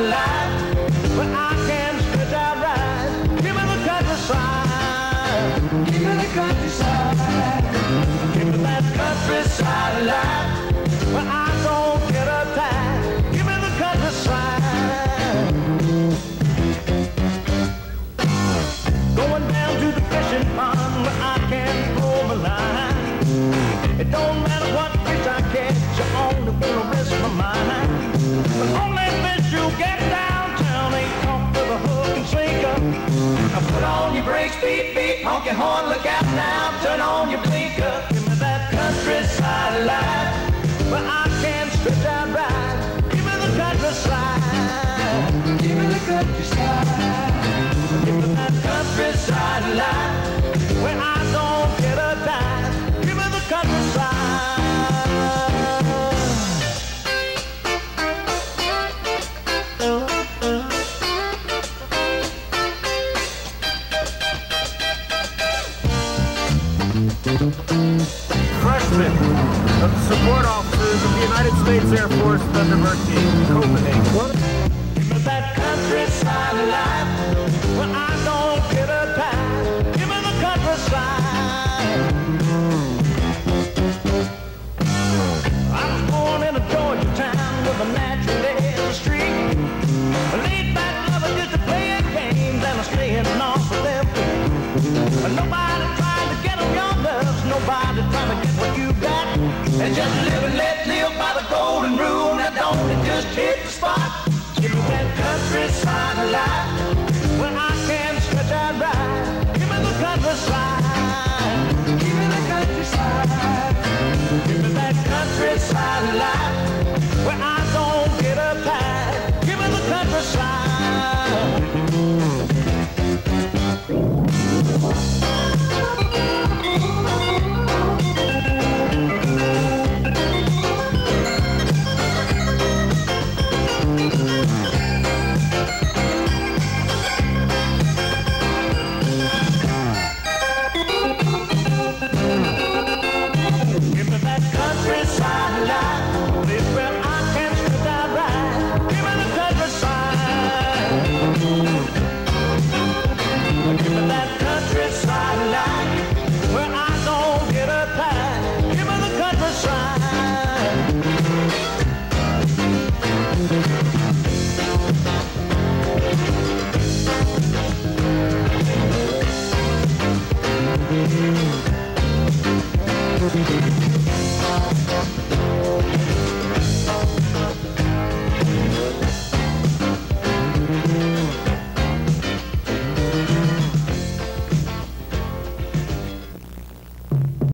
life where I can stretch out right. Give me the countryside. Give me the countryside. Give me that countryside life where I don't get uptight. Give me the countryside. Going down to the fishing pond where I can throw my line. It don't matter what fish I catch, I only wanna rest my mind. The only fish you get downtown ain't caught with a hook and sinker. Now put on your brakes, beep, beep, honk your horn, look out now, turn on your blinker. Give me that countryside life where I can stretch out right. Give me the countryside. Give me the countryside. Give me that countryside life where I don't get a dime. Give me the countryside. Freshman of the support officers of the United States Air Force Thunderbird team, Copenhagen. Give me that countryside life where I don't get a time. Give me the countryside. I was born in a Georgia town with a natural as a street. A laid back lover used to play a game, then I staying off of them. Nobody trying to get on your nerves, nobody trying to get what you got. And just live and let live by the golden rule. Now don't it just hit the spot. Give me that countryside life where I can stretch out right. Give me the countryside. Give me the countryside. Give me that countryside life where I don't get uptight. Give me the countryside.